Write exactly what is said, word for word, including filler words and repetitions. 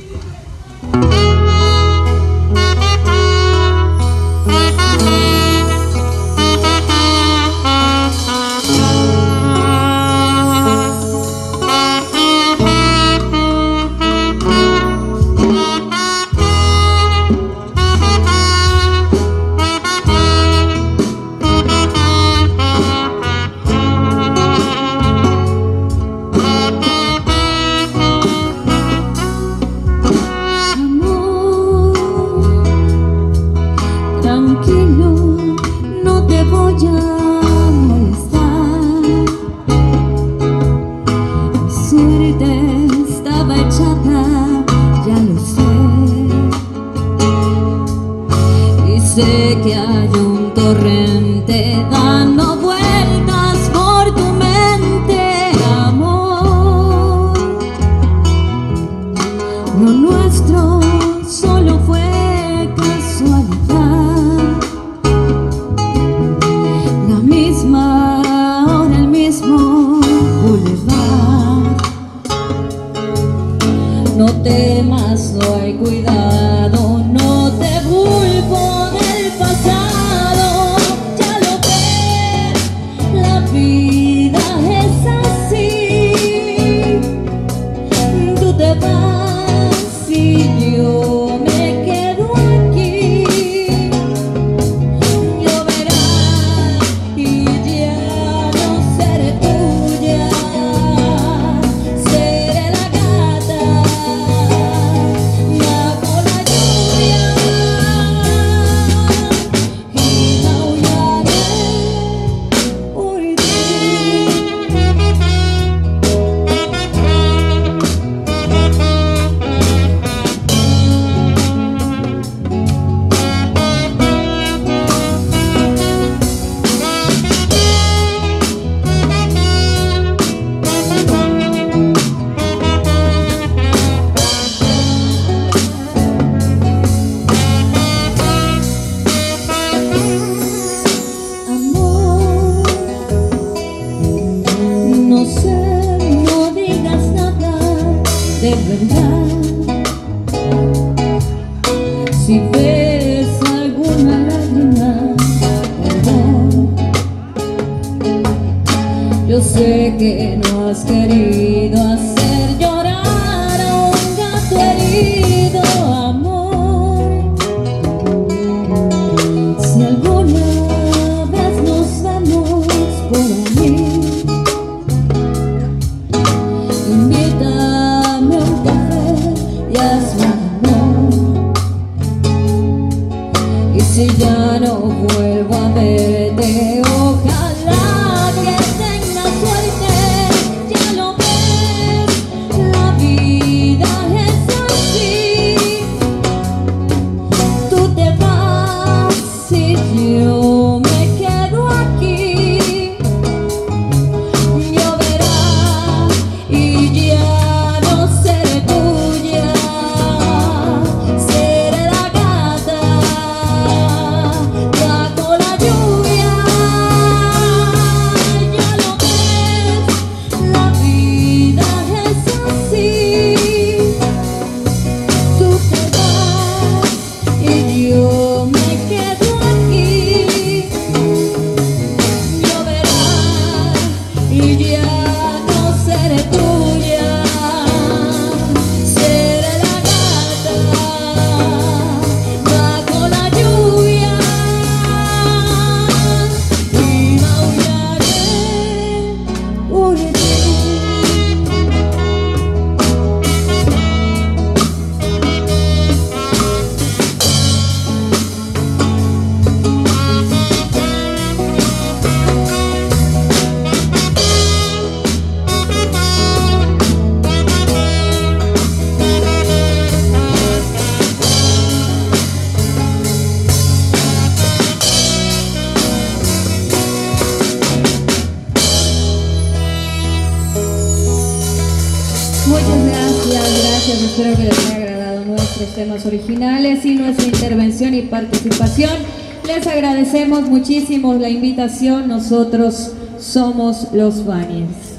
Sé que hay un torrente dando vueltas por tu mente, amor. Lo nuestro solo fue casualidad. La misma hora, el mismo bulevar. No temas, no hay cuidado, no te vulpo del pasado. Ya lo ves, la vida es así. Tú te vas y yo me quedo aquí. Lloverá y ya no seré tuya. Seré la gata bajo la lluvia y maullaré por ti. Amor, no sé, no digas nada de verdad. Si ves alguna lágrima, perdón. Yo sé que no has querido hacer llorar a un gato herido, amor. Si alguna vez nos vemos por ahí, invítame a un café y hazme amor. Y si ya no vuelvo a verte, ojalá que tengas suerte. Ya lo ves, la vida es así. Tú te vas y yo me quedo aquí. Lloverá y ya no seré tuya. Seré la gata bajo la lluvia. Ya lo ves, la vida es así. Tú te vas y yo me quedo aquí. Lloverá y ya no seré tuya. Seré la gata bajo la lluvia y maullaré por ti. Muchas gracias, gracias. Espero que les haya agradado nuestros temas originales y nuestra intervención y participación. Les agradecemos muchísimo la invitación. Nosotros somos los Bunnies.